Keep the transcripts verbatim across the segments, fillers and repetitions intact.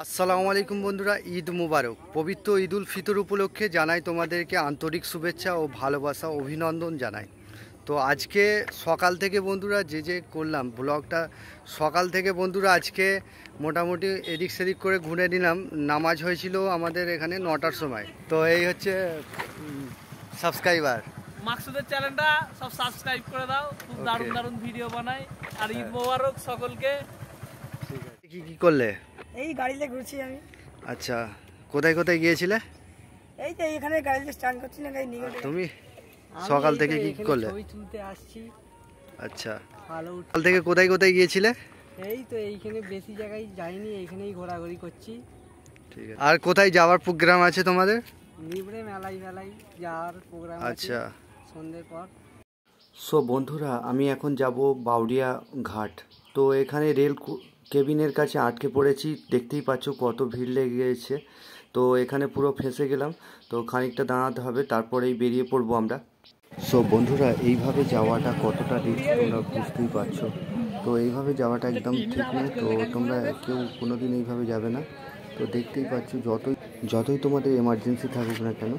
আসসালামু আলাইকুম বন্ধুরা, ঈদ মুবারক। পবিত্র ঈদ উল ফিতর উপলক্ষে জানাই তোমাদেরকে আন্তরিক শুভেচ্ছা ও ভালোবাসা, অভিনন্দন জানাই। তো আজকে সকাল থেকে বন্ধুরা যে যে করলাম ব্লগটা, সকাল থেকে বন্ধুরা আজকে মোটামুটি এদিক সেদিক করে ঘুরে নিলাম। নামাজ হয়েছিল আমাদের এখানে নটার সময়। তো এই হচ্ছে সাবস্ক্রাইবার মাকসুদের চ্যানেলটা সব সাবস্ক্রাইব করে দাও, খুব দারুণ দারুণ ভিডিও বানাই। আর ঈদ মোবারক সকলকে। ঠিক আছে, কি কি করলে? এই গাড়িতে ঘুরছি আমি। আচ্ছা, কোথায় কোথায় গিয়েছিলে? এই তো এখানে গাড়িতে স্টার্ট করছি না, গাড়ি নিয়ে। তুমি সকাল থেকে কি কি করলে? ছবি তুলতে আসছি। আচ্ছা, ভালো। সকাল থেকে কোথায় কোথায় গিয়েছিলে? এই তো এইখানে বেশি জায়গায় যাইনি, এইখানেই ঘোরাঘুরি করছি। ঠিক আছে। আর কোথায় যাওয়ার প্রোগ্রাম আছে তোমাদের? নিবড়ে মেলাই মেলাই যাওয়ার প্রোগ্রাম আছে আচ্ছা, সন্ধ্যের পর। সো বন্ধুরা, আমি এখন যাব বাউরিয়া ঘাট। তো এখানে রেল কেবিনের কাছে আটকে পড়েছি, দেখতেই পাচ্ছ কত ভিড় লেগে গেছে। তো এখানে পুরো ফেঁসে গেলাম, তো খানিকটা দাঁড়াতে হবে, তারপরেই বেরিয়ে পড়বো আমরা। সো বন্ধুরা, এইভাবে যাওয়াটা কতটা রিস্ক তোমরা বুঝতেই পারছো। তো এইভাবে যাওয়াটা একদম ঠিক নয়, তো তোমরা কেউ কোনো দিন এইভাবে যাবে না। তো দেখতেই পাচ্ছ, যতই যতই তোমাদের এমার্জেন্সি থাকুক না কেন।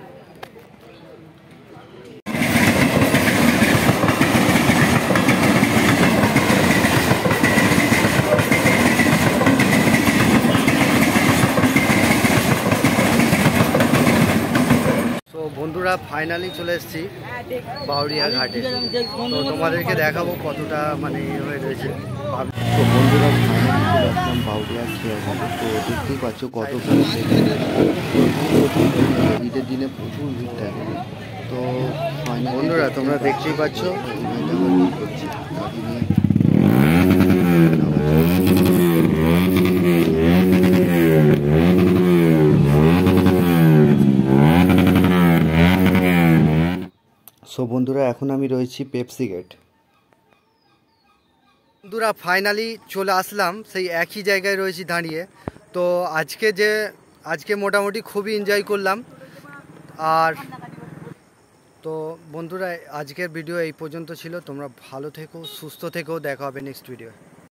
তো বন্ধুরা, ফাইনালি চলে এসেছি বাউরিয়া ঘাটে। তো তোমাদেরকে দেখাবো কতটা মানে হয়ে রয়েছে। তো বন্ধুরা, ফাইনালি চলে আসলাম বাউরিয়া খেয়া ঘাটে। তো দেখতেই পাচ্ছ কত ঈদের দিনে প্রচুর ভিড় থাকে। তো বন্ধুরা, তোমরা দেখতেই পাচ্ছ করছি দাদি নিয়ে। সো বন্ধুরা, এখন আমি রয়েছি পেপসি গেট। বন্ধুরা, ফাইনালি চলে আসলাম, সেই একই জায়গায় রয়েছি দাঁড়িয়ে। তো আজকে যে আজকে মোটামুটি খুবই এনজয় করলাম। আর তো বন্ধুরা, আজকের ভিডিও এই পর্যন্ত ছিল। তোমরা ভালো থেকো, সুস্থ থেকো, দেখা হবে নেক্সট ভিডিও।